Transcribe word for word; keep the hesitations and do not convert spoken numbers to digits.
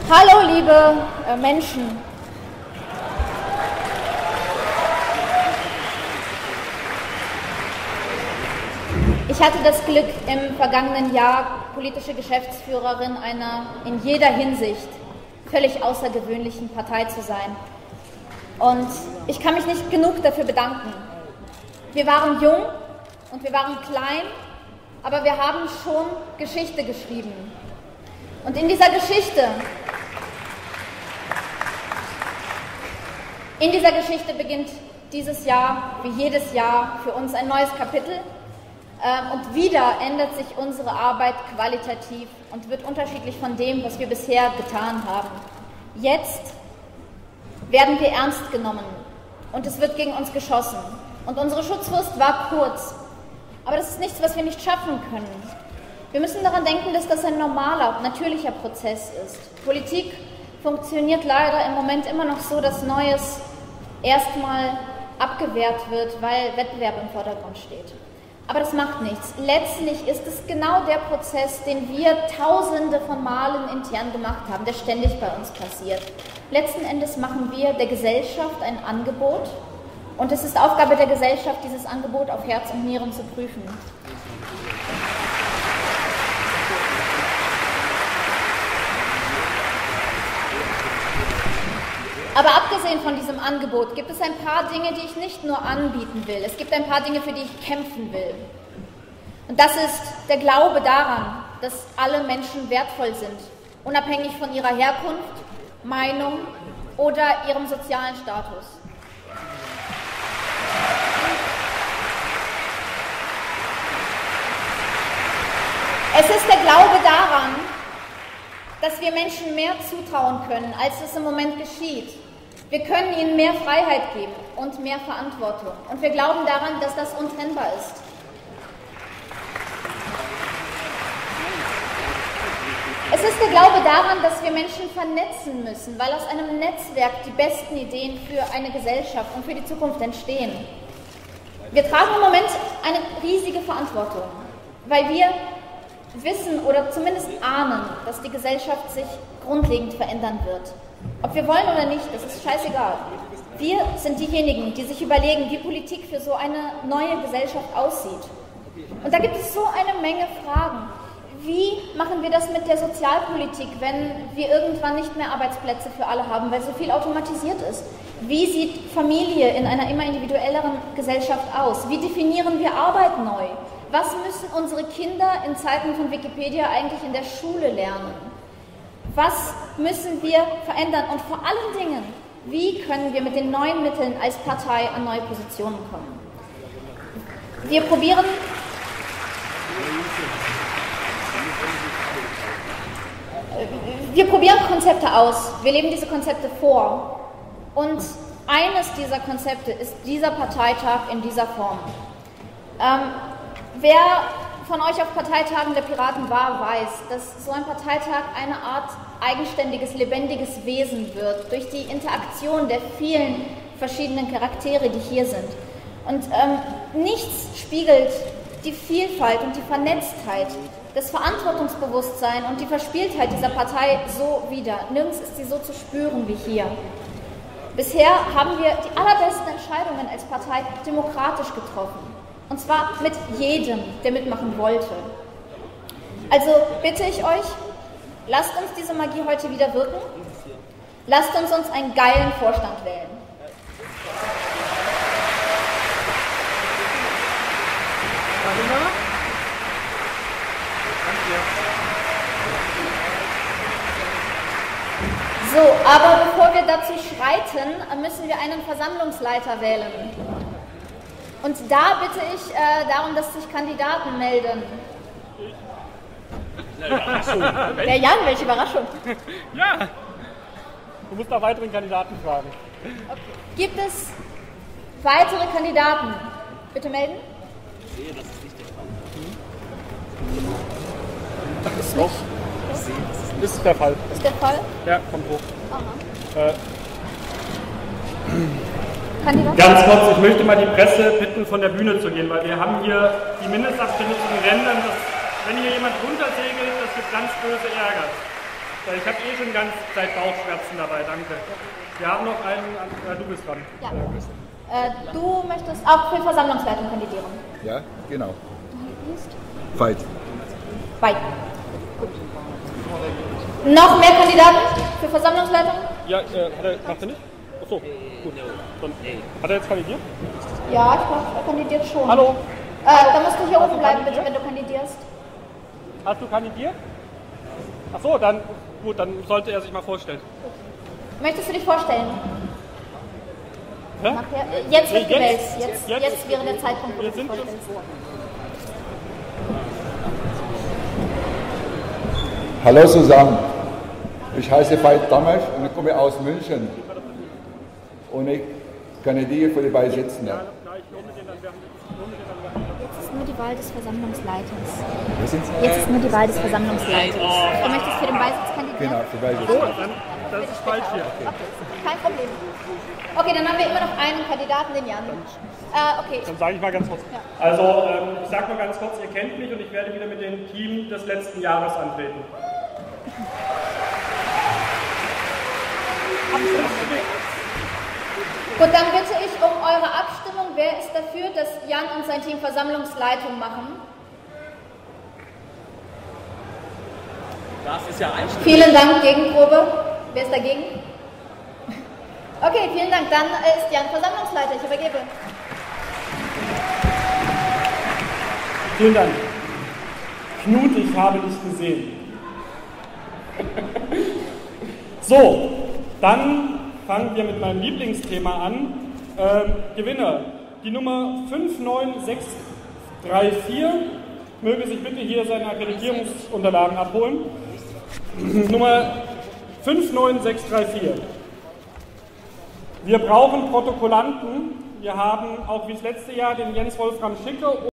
Hallo, liebe äh, Menschen. Ich hatte das Glück, im vergangenen Jahr politische Geschäftsführerin einer in jeder Hinsicht völlig außergewöhnlichen Partei zu sein. Und ich kann mich nicht genug dafür bedanken. Wir waren jung und wir waren klein, aber wir haben schon Geschichte geschrieben. Und in dieser Geschichte, in dieser Geschichte beginnt dieses Jahr, wie jedes Jahr, für uns ein neues Kapitel. Und wieder ändert sich unsere Arbeit qualitativ und wird unterschiedlich von dem, was wir bisher getan haben. Jetzt werden wir ernst genommen und es wird gegen uns geschossen. Und unsere Schutzfrist war kurz. Aber das ist nichts, was wir nicht schaffen können. Wir müssen daran denken, dass das ein normaler, natürlicher Prozess ist. Politik funktioniert leider im Moment immer noch so, dass Neues erstmal abgewehrt wird, weil Wettbewerb im Vordergrund steht. Aber das macht nichts. Letztlich ist es genau der Prozess, den wir tausende von Malen intern gemacht haben, der ständig bei uns passiert. Letzten Endes machen wir der Gesellschaft ein Angebot und es ist Aufgabe der Gesellschaft, dieses Angebot auf Herz und Nieren zu prüfen. Aber abgesehen von diesem Angebot gibt es ein paar Dinge, die ich nicht nur anbieten will. Es gibt ein paar Dinge, für die ich kämpfen will. Und das ist der Glaube daran, dass alle Menschen wertvoll sind, unabhängig von ihrer Herkunft, Meinung oder ihrem sozialen Status. Es ist der Glaube daran, dass wir Menschen mehr zutrauen können, als es im Moment geschieht. Wir können ihnen mehr Freiheit geben und mehr Verantwortung. Und wir glauben daran, dass das untrennbar ist. Es ist der Glaube daran, dass wir Menschen vernetzen müssen, weil aus einem Netzwerk die besten Ideen für eine Gesellschaft und für die Zukunft entstehen. Wir tragen im Moment eine riesige Verantwortung, weil wir wissen oder zumindest ahnen, dass die Gesellschaft sich grundlegend verändern wird. Ob wir wollen oder nicht, das ist scheißegal. Wir sind diejenigen, die sich überlegen, wie Politik für so eine neue Gesellschaft aussieht. Und da gibt es so eine Menge Fragen. Wie machen wir das mit der Sozialpolitik, wenn wir irgendwann nicht mehr Arbeitsplätze für alle haben, weil so viel automatisiert ist? Wie sieht Familie in einer immer individuelleren Gesellschaft aus? Wie definieren wir Arbeit neu? Was müssen unsere Kinder in Zeiten von Wikipedia eigentlich in der Schule lernen? Was müssen wir verändern? Und vor allen Dingen, wie können wir mit den neuen Mitteln als Partei an neue Positionen kommen? Wir probieren, wir probieren Konzepte aus. Wir leben diese Konzepte vor. Und eines dieser Konzepte ist dieser Parteitag in dieser Form. Ähm, wer von euch auf Parteitagen der Piraten war, weiß, dass so ein Parteitag eine Art eigenständiges, lebendiges Wesen wird, durch die Interaktion der vielen verschiedenen Charaktere, die hier sind. Und ähm, nichts spiegelt die Vielfalt und die Vernetztheit, das Verantwortungsbewusstsein und die Verspieltheit dieser Partei so wider. Nirgends ist sie so zu spüren wie hier. Bisher haben wir die allerbesten Entscheidungen als Partei demokratisch getroffen. Und zwar mit jedem, der mitmachen wollte. Also bitte ich euch, lasst uns diese Magie heute wieder wirken. Lasst uns uns einen geilen Vorstand wählen. So, aber bevor wir dazu schreiten, müssen wir einen Versammlungsleiter wählen. Und da bitte ich äh, darum, dass sich Kandidaten melden. Der Jan, welche Überraschung. Ja, du musst nach weiteren Kandidaten fragen. Okay. Gibt es weitere Kandidaten? Bitte melden. Ich sehe, das ist nicht der Fall. Das ist doch. Das ist der Fall. Ist der Fall? Ja, kommt hoch. Aha. Äh, Kandidat? Ganz kurz, ich möchte mal die Presse bitten, von der Bühne zu gehen, weil wir haben hier die Mindestabstände zu den Rändern, dass, wenn hier jemand runtersegelt, das gibt ganz böse Ärger. Ich habe eh schon die ganze Zeit Bauchschmerzen dabei, danke. Wir haben noch einen, äh, du bist dran. Ja. Äh, du möchtest auch für Versammlungsleitung kandidieren? Ja, genau. Ist? Veit. Veit. Gut. Noch mehr Kandidaten für Versammlungsleitung? Ja, äh, hat er, macht er nicht? Achso, gut. Dann, hat er jetzt kandidiert? Ja, ich glaube, er kandidiert schon. Hallo? Äh, da musst du hier Hast oben du bleiben, bitte, kandidiert? wenn du kandidierst. Hast du kandidiert? Achso, dann, gut, dann sollte er sich mal vorstellen. Möchtest du dich vorstellen? Hä? Nachher, äh, jetzt wird Nee, gewählt. jetzt? Jetzt, Jetzt? jetzt wäre der Zeitpunkt, wo Wir du dich sind schon- vorstellst. Hallo zusammen. Ich heiße Veit Dammesch und ich komme aus München. Und ich kandidiere für die Beisitzende. Jetzt ist nur die Wahl des Versammlungsleiters. Wer sind Sie? Jetzt ist nur die Wahl des Versammlungsleiters. Du möchtest für den Beisitz kandidieren? Genau, für So, Beisitzende. dann, das ist falsch hier. Okay, kein Problem. Okay, dann haben wir immer noch einen Kandidaten, den Jan. Äh, okay. Dann sage ich mal ganz kurz. Ja. Also, ähm, ich sage mal ganz kurz, ihr kennt mich und ich werde wieder mit dem Team des letzten Jahres antreten. Gut, dann bitte ich um eure Abstimmung. Wer ist dafür, dass Jan und sein Team Versammlungsleitung machen? Das ist ja einstimmig. Vielen Dank, Gegenprobe. Wer ist dagegen? Okay, vielen Dank. Dann ist Jan Versammlungsleiter. Ich übergebe. Vielen Dank. Knut, ich habe dich gesehen. So, dann fangen wir mit meinem Lieblingsthema an. Ähm, Gewinner. Die Nummer fünf neun sechs drei vier möge sich bitte hier seine Akkreditierungsunterlagen abholen. Nummer fünf neun sechs drei vier. Wir brauchen Protokollanten. Wir haben auch wie das letzte Jahr den Jens Wolfram Schicke